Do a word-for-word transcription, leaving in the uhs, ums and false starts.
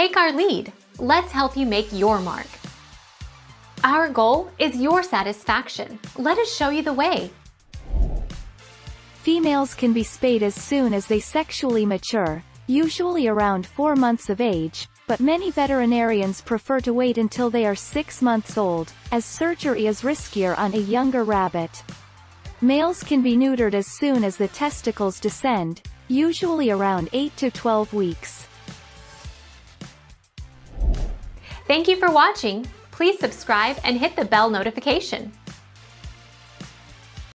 Take our lead. Let's help you make your mark. Our goal is your satisfaction. Let us show you the way. Females can be spayed as soon as they sexually mature, usually around four months of age, but many veterinarians prefer to wait until they are six months old, as surgery is riskier on a younger rabbit. Males can be neutered as soon as the testicles descend, usually around eight to twelve weeks. Thank you for watching. Please subscribe and hit the bell notification.